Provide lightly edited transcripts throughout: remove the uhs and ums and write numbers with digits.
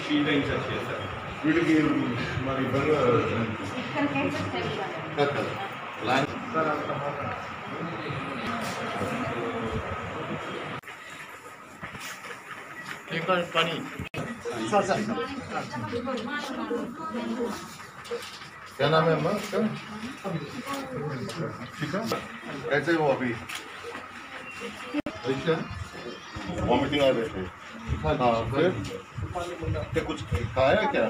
3 lines వచ్చాయి sir. వీటికి మరి पानी सर सर क्या नाम है अम्मा इसका? ठीक है कैसे हो अभी? वॉमिटिंग आ रही थी। हाँ फिर क्या कुछ खाया क्या?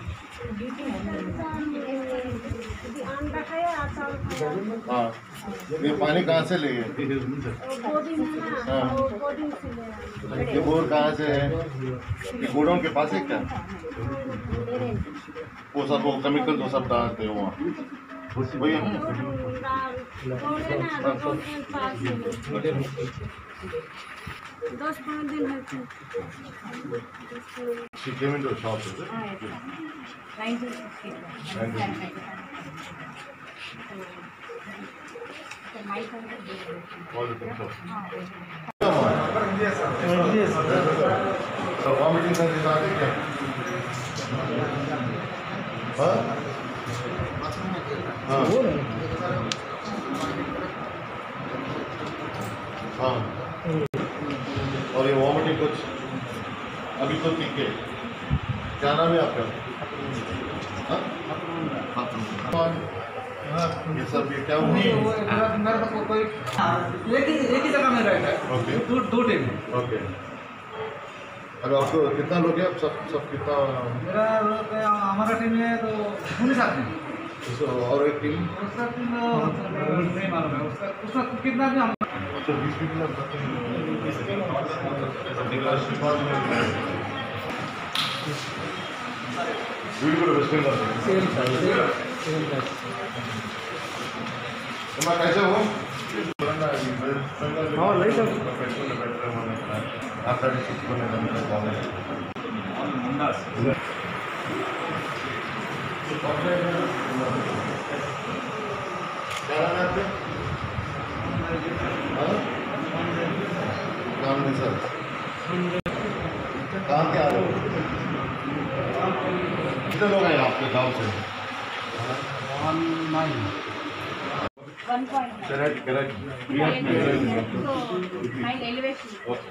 हाँ ये पानी कहाँ से लिए? हाँ ये बोर कहाँ से है? ये गोडाउन के पास है क्या? वो सब वो केमिकल तो सब डालते हो वहाँ भैया। She came into a shop, is it? All the things are. So vomiting से निकाले क्या? हाँ? हाँ. हाँ. और ये वॉमिटिंग कुछ अभी तो ठीक है। क्या नाम है आपका? ये सब ये क्या हुआ? मेरे को कोई एक ही जगह में रहता है। ओके दो टीम। ओके अब आपको कितना लोग हैं? सब कितना? मेरा लोग हमारा टीम है तो 19 आदमी। और एक टीम उसका टीम नहीं मालूम है उसका कितना भी हम 20 people वेस्ट बंगाल कैसे हो? हाँ नहीं सर सर कहाँ के आ रहे हो? कितने लोग हैं आपके गाँव से? 1 point. Correct. My elevation.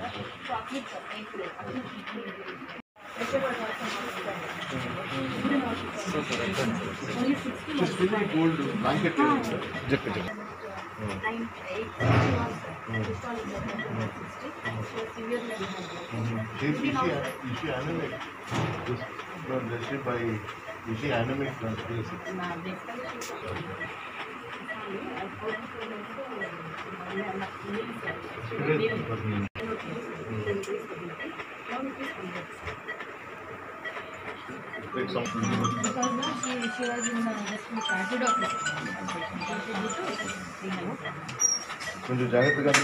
Because no, she was in just started office. కొంచెం జాగ్రత్తగా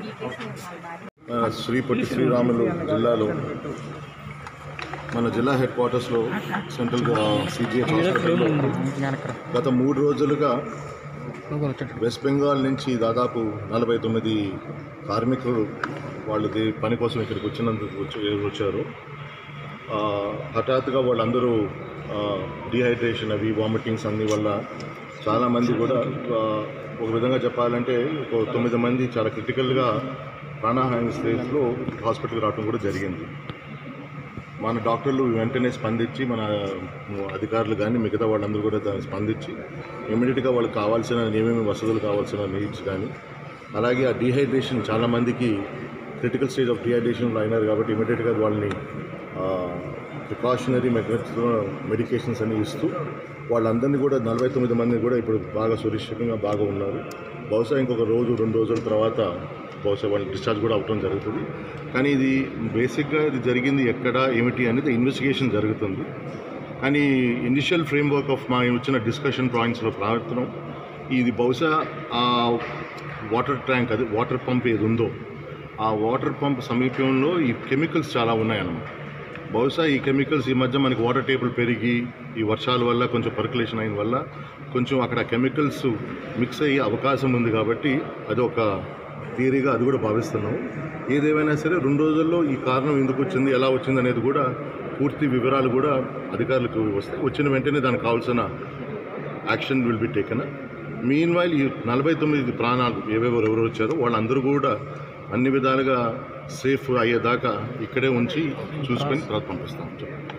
శ్రీ పొట్టి శ్రీరాములు జిల్లాలో మన జిల్లా హెడ్ క్వార్టర్స్లో సెంట్రల్ సిజిహెచ్ హాస్పిటల్లో గత 3 రోజులుగా వెస్ట్ బెంగాల్ నుంచి దాదాపు 49 కార్మికులు వాళ్ళు పని కోసం ఇక్కడికి వచ్చారు. హఠాత్తుగా వాళ్ళందరూ డిహైడ్రేషన్ అవి వామిటింగ్స్ అన్ని వల్ల చాలామంది కూడా ఒక విధంగా చెప్పాలంటే ఒక 9 మంది చాలా క్రిటికల్గా ప్రాణాహాని స్టేజ్లో హాస్పిటల్కి రావడం కూడా జరిగింది. మన డాక్టర్లు వెంటనే స్పందించి మన అధికారులు కానీ మిగతా వాళ్ళందరూ కూడా దాన్ని స్పందించి ఇమీడియట్గా వాళ్ళకి కావాల్సిన ఏమేమి వసతులు కావాల్సిన నీడ్స్ కానీ అలాగే ఆ డిహైడ్రేషన్ చాలామందికి క్రిటికల్ స్టేజ్ ఆఫ్ డిహైడ్రేషన్లో అయినారు కాబట్టి ఇమీడియట్గా వాళ్ళని ప్రికాషనరీ మెడికేషన్స్ అన్ని ఇస్తూ వాళ్ళందరినీ కూడా 49 మంది కూడా ఇప్పుడు బాగా సురక్షితంగా బాగా ఉన్నారు. బహుశా ఇంకొక రోజు 2 రోజుల తర్వాత బహుశా వాళ్ళు డిశ్చార్జ్ కూడా అవటం జరుగుతుంది. కానీ ఇది బేసిక్గా ఇది జరిగింది ఎక్కడ ఏమిటి అనేది ఇన్వెస్టిగేషన్ జరుగుతుంది. కానీ ఇనిషియల్ ఫ్రేమ్వర్క్ ఆఫ్ మా వచ్చిన డిస్కషన్ పాయింట్స్లో ప్రార్థనం ఇది బహుశా ఆ వాటర్ ట్యాంక్ అది వాటర్ పంప్ ఏది ఉందో ఆ వాటర్ పంప్ సమీపంలో ఈ కెమికల్స్ చాలా ఉన్నాయన్నమాట. బహుశా ఈ కెమికల్స్ ఈ మధ్య మనకి వాటర్ టేబుల్ పెరిగి ఈ వర్షాల వల్ల కొంచెం పర్కులేషన్ అయిన వల్ల కొంచెం అక్కడ కెమికల్స్ మిక్స్ అయ్యే అవకాశం ఉంది. కాబట్టి అది ఒక థియరీగా అది కూడా భావిస్తున్నాము. ఏదేమైనా సరే 2 రోజుల్లో ఈ కారణం ఎందుకు వచ్చింది, ఎలా వచ్చింది అనేది కూడా పూర్తి వివరాలు కూడా అధికారులకు వస్తాయి. వచ్చిన వెంటనే దానికి కావాల్సిన action will be taken. Meanwhile ఈ 49 ప్రాణాలు ఎవరు వచ్చారో వాళ్ళందరూ కూడా అన్ని విధాలుగా సేఫ్ అయ్యేదాకా ఇక్కడే ఉంచి చూసుకొని తర్వాత పంపిస్తాం.